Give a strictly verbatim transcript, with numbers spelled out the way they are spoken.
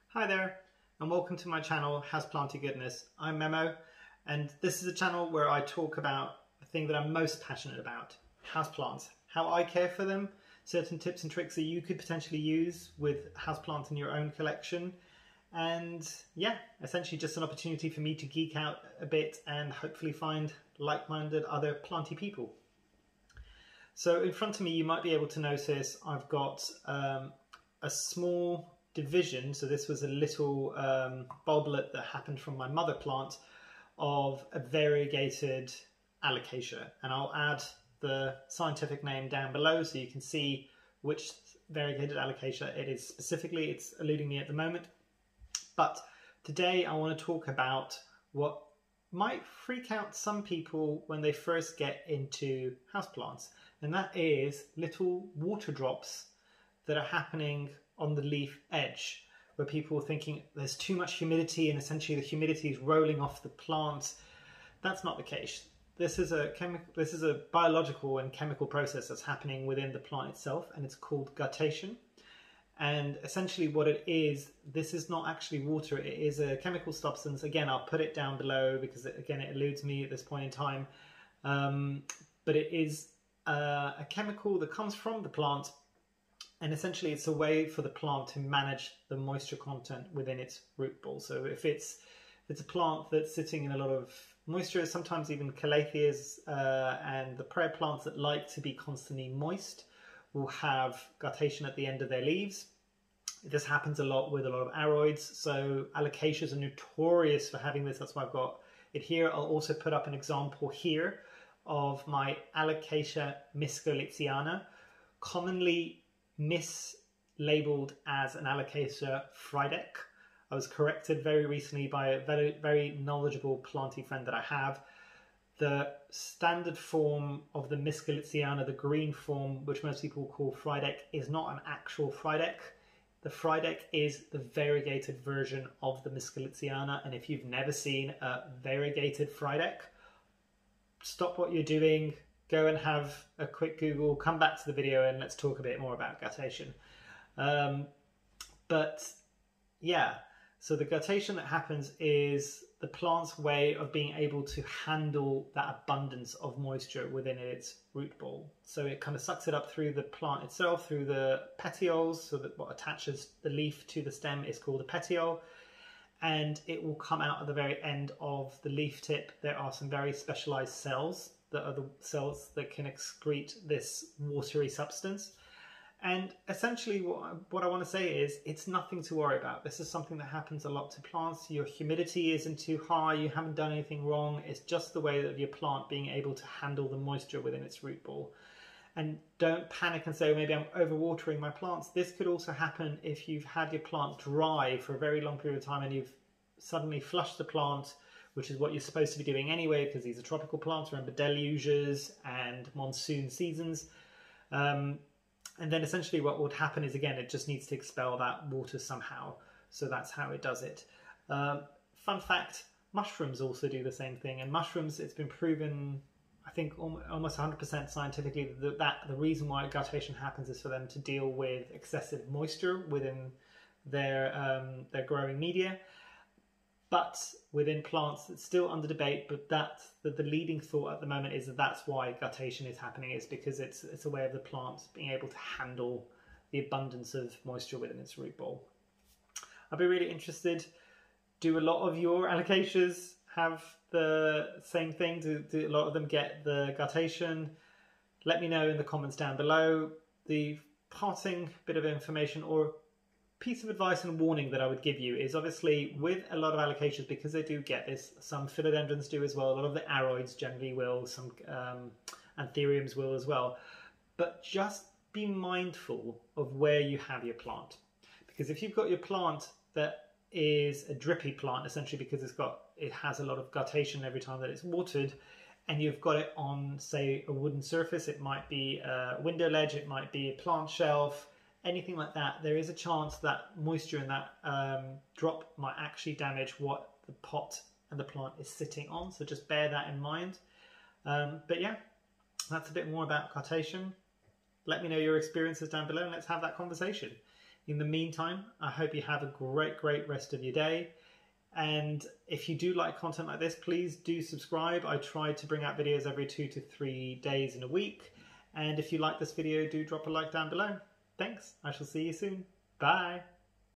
Hi there, and welcome to my channel, Houseplanty Goodness. I'm Memo, and this is a channel where I talk about the thing that I'm most passionate about, houseplants, how I care for them, certain tips and tricks that you could potentially use with houseplants in your own collection, and yeah, essentially just an opportunity for me to geek out a bit and hopefully find like-minded other planty people. So in front of me, you might be able to notice I've got um, a small division. So this was a little um, bulblet that happened from my mother plant of a variegated Alocasia, and I'll add the scientific name down below so you can see which variegated Alocasia it is specifically. It's eluding me at the moment, but today I want to talk about what might freak out some people when they first get into houseplants, and that is little water drops that are happening on the leaf edge, where people are thinking there's too much humidity and essentially the humidity is rolling off the plant. That's not the case. This is a chemical, this is a biological and chemical process that's happening within the plant itself, and it's called guttation. And essentially what it is, this is not actually water, it is a chemical substance. Again, I'll put it down below because it, again, it eludes me at this point in time. Um, but it is uh, a chemical that comes from the plant, and essentially it's a way for the plant to manage the moisture content within its root ball. So if it's, if it's a plant that's sitting in a lot of moisture, sometimes even calatheas uh, and the prayer plants that like to be constantly moist will have guttation at the end of their leaves. This happens a lot with a lot of aroids. So alocasias are notorious for having this. That's why I've got it here. I'll also put up an example here of my Alocasia miscoliciana, commonly mislabeled as an Alocasia frydek. I was corrected very recently by a very, very knowledgeable planty friend that I have. The standard form of the miscoliciana, the green form, which most people call frydek, is not an actual frydek. The frydek is the variegated version of the miscoliciana, and if you've never seen a variegated frydek, stop what you're doing, go and have a quick Google, come back to the video and let's talk a bit more about guttation. Um, but yeah, so the guttation that happens is the plant's way of being able to handle that abundance of moisture within its root ball. So it kind of sucks it up through the plant itself, through the petioles, so that what attaches the leaf to the stem is called a petiole, and it will come out at the very end of the leaf tip. There are some very specialized cells that are the cells that can excrete this watery substance. And essentially what I, what I want to say is it's nothing to worry about. This is something that happens a lot to plants. Your humidity isn't too high, you haven't done anything wrong. It's just the way of your plant being able to handle the moisture within its root ball. And don't panic and say, maybe I'm overwatering my plants. This could also happen if you've had your plant dry for a very long period of time and you've suddenly flushed the plant, which is what you're supposed to be doing anyway, because these are tropical plants, remember deluges and monsoon seasons. Um, and then essentially what would happen is, again, it just needs to expel that water somehow. So that's how it does it. Um, fun fact, mushrooms also do the same thing. And mushrooms, it's been proven, I think almost one hundred percent scientifically, that, that the reason why guttation happens is for them to deal with excessive moisture within their, um, their growing media. But within plants, it's still under debate, but that the, the leading thought at the moment is that that's why guttation is happening, is because it's, it's a way of the plant being able to handle the abundance of moisture within its root ball. I'd be really interested, do a lot of your alocasias have the same thing? Do, do a lot of them get the guttation? Let me know in the comments down below. The parting bit of information or piece of advice and warning that I would give you is, obviously with a lot of alocasias, because they do get this, some philodendrons do as well, a lot of the aroids generally will, some um, anthuriums will as well, but just be mindful of where you have your plant. Because if you've got your plant that is a drippy plant, essentially because it's got, it has a lot of guttation every time that it's watered, and you've got it on, say, a wooden surface, it might be a window ledge, it might be a plant shelf, anything like that, there is a chance that moisture in that um, drop might actually damage what the pot and the plant is sitting on. So just bear that in mind. Um, but yeah, that's a bit more about guttation. Let me know your experiences down below and let's have that conversation. In the meantime, I hope you have a great, great rest of your day. And if you do like content like this, please do subscribe. I try to bring out videos every two to three days in a week. And if you like this video, do drop a like down below. Thanks. I shall see you soon. Bye.